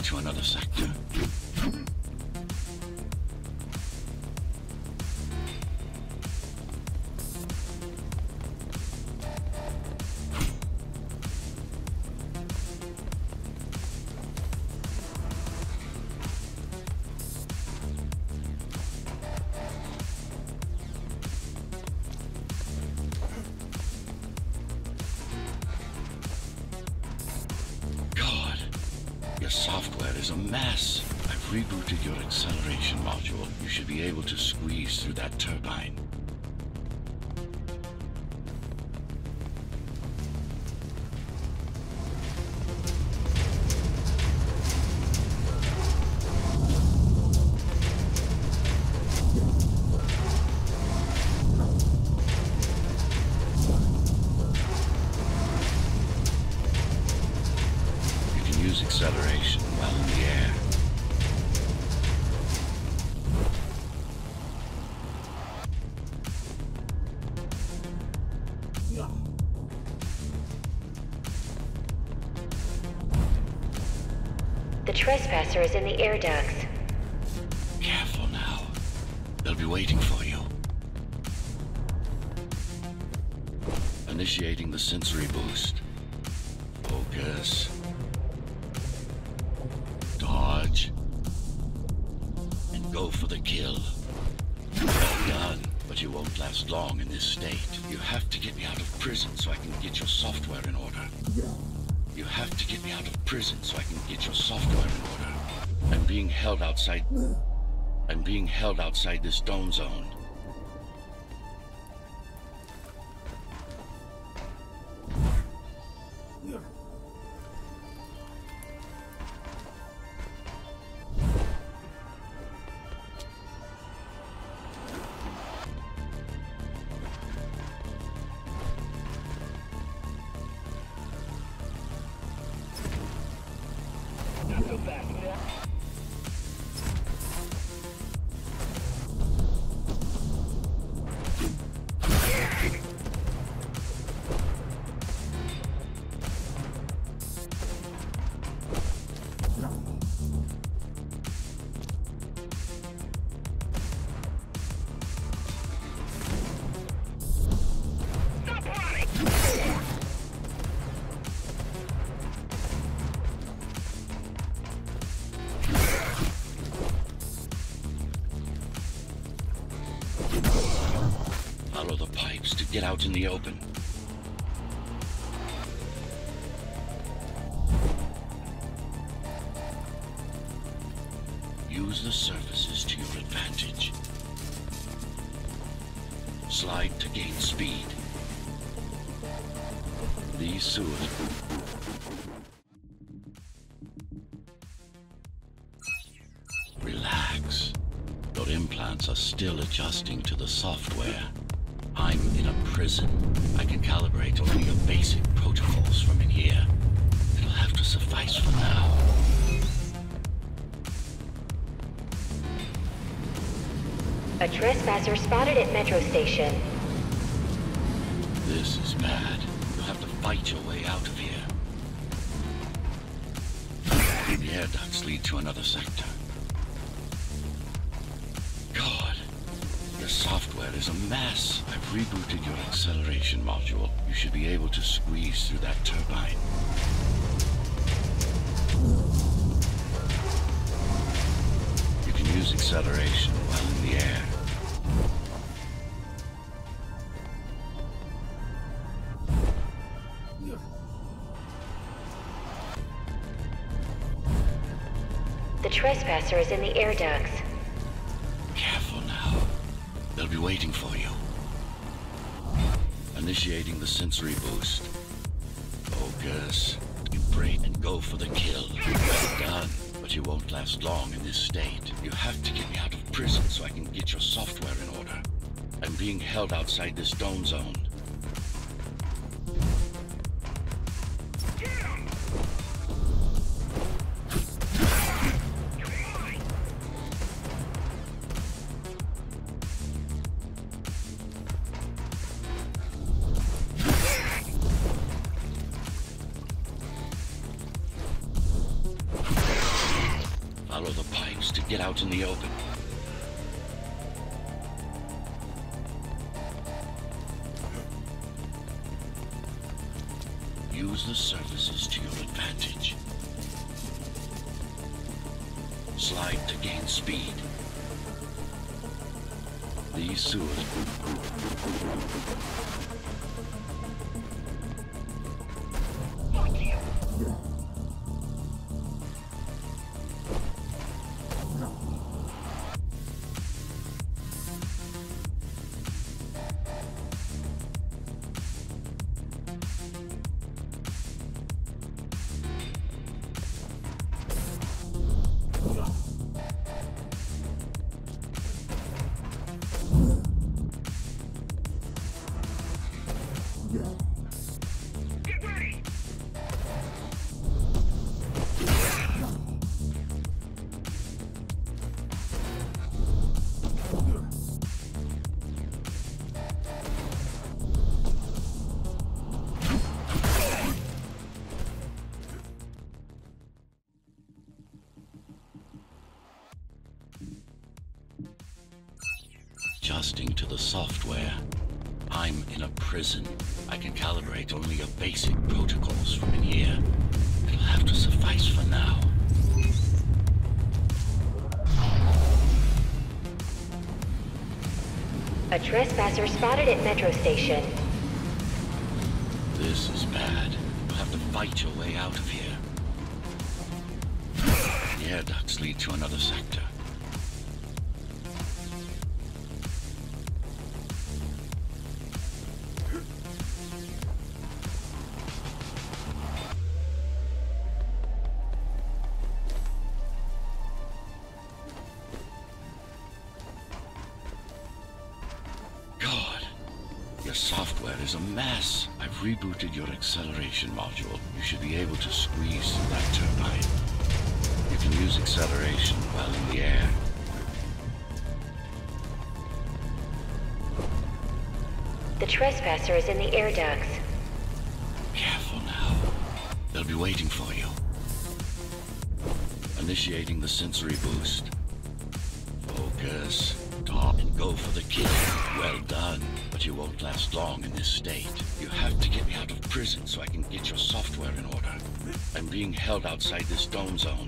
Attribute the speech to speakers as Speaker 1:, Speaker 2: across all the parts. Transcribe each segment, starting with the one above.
Speaker 1: lead to another sector. Your software is a mess. I've rebooted your acceleration module. You should be able to squeeze through that turbine. Use acceleration while in the air.
Speaker 2: The trespasser is in the air ducts.
Speaker 1: Careful now. They'll be waiting for you. Initiating the sensory boost. Focus. Dodge. And go for the kill. Well done, but you won't last long in this state. You have to get me out of prison so I can get your software in order. You have to get me out of prison so I can get your software in order. I'm being held outside this dome zone. Follow the pipes to get out in the open. Use the surfaces to your advantage. Slide to gain speed. These sewers. Relax. Your implants are still adjusting to the software. I'm in a prison. I can calibrate only your basic protocols from in here. It'll have to suffice for now.
Speaker 2: A trespasser spotted at Metro Station.
Speaker 1: This is bad. You'll have to fight your way out of here. The air ducts lead to another sector. God, your software is a mess. I've rebooted your acceleration module. You should be able to squeeze through that turbine. You can use acceleration while in the air.
Speaker 2: The trespasser is in the air ducts.
Speaker 1: Careful now. They'll be waiting for you. Initiating the sensory boost. Focus. Break and go for the kill. Well done, but you won't last long in this state. You have to get me out of prison so I can get your software in order. I'm being held outside this dome zone. out in the open. Use the surfaces to your advantage. Slide to gain speed. These sewers... Adjusting to the software. I'm in a prison. I can calibrate only your basic protocols from in here. It'll have to suffice for now.
Speaker 2: A trespasser spotted at Metro Station.
Speaker 1: This is bad. You'll have to fight your way out of here. The air ducts lead to another sector. Your software is a mess. I've rebooted your acceleration module. You should be able to squeeze through that turbine. You can use acceleration while in the air.
Speaker 2: The trespasser is in the air ducts.
Speaker 1: Careful now. They'll be waiting for you. Initiating the sensory boost. Focus. Talk and go for the kill. Well done. But you won't last long in this state. You have to get me out of prison so I can get your software in order. I'm being held outside this dome zone.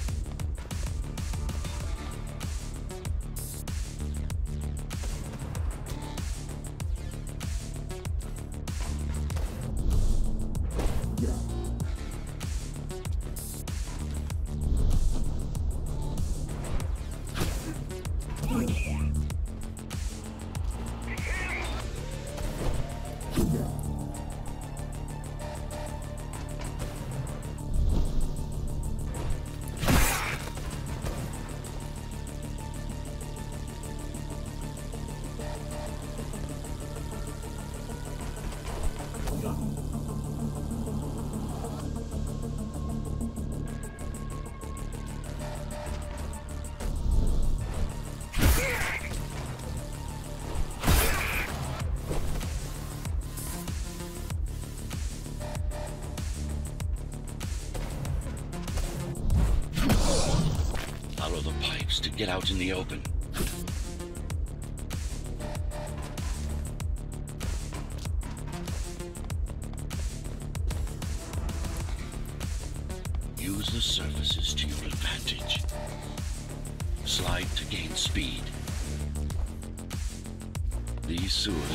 Speaker 1: Follow the pipes to get out in the open. Use the surfaces to your advantage. Slide to gain speed. These sewers...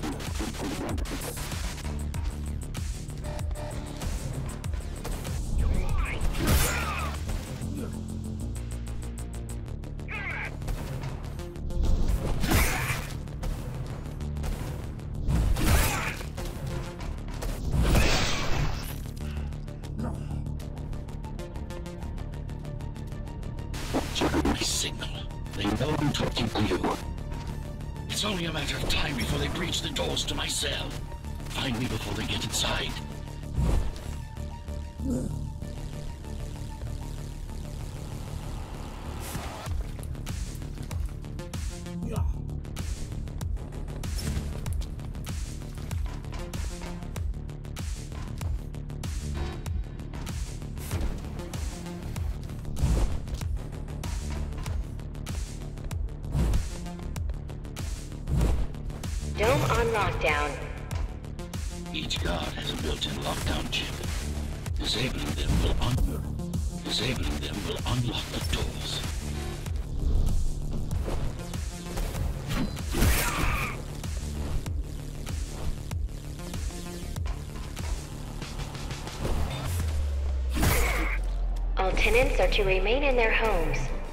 Speaker 1: My signal. They know I'm talking to you. It's only a matter of time before they breach the doors to my cell. Find me before they get inside.
Speaker 2: Dome on lockdown.
Speaker 1: Each guard has a built-in lockdown chip. Disabling them will unlock the doors.
Speaker 2: All tenants are to remain in their homes.